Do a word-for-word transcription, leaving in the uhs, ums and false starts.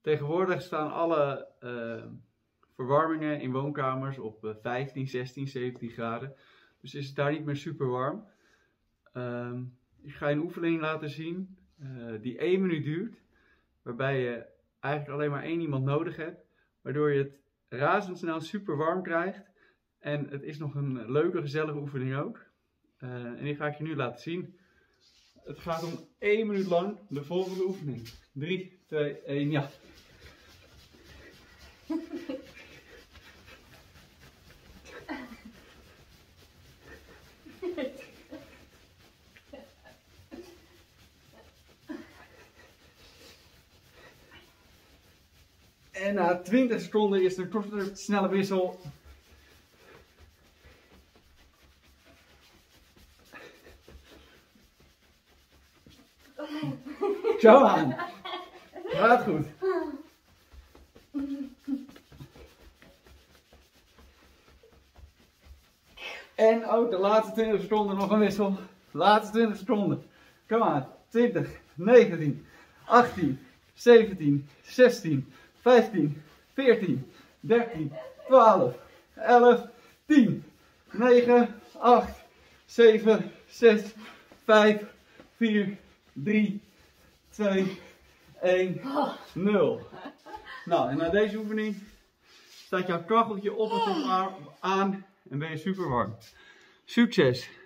Tegenwoordig staan alle uh, verwarmingen in woonkamers op uh, vijftien, zestien, zeventien graden. Dus is het daar niet meer super warm. Uh, ik ga je een oefening laten zien uh, die één minuut duurt. Waarbij je eigenlijk alleen maar één iemand nodig hebt. Waardoor je het razendsnel super warm krijgt. En het is nog een leuke, gezellige oefening ook. Uh, en die ga ik je nu laten zien. Het gaat om één minuut lang de volgende oefening. drie, twee, één, ja. En na twintig seconden is er een korte, snelle wissel. Zo aan. Gaat goed. En ook de laatste twintig seconden nog een wissel. Laatste twintig seconden. Kom aan. twintig, negentien, achttien, zeventien, zestien, vijftien, veertien, dertien, twaalf, elf, tien, negen, acht, zeven, zes, vijf, vier, drie, twee, één, nul. Nou, en na deze oefening staat jouw kacheltje op en top aan en ben je super warm. Succes!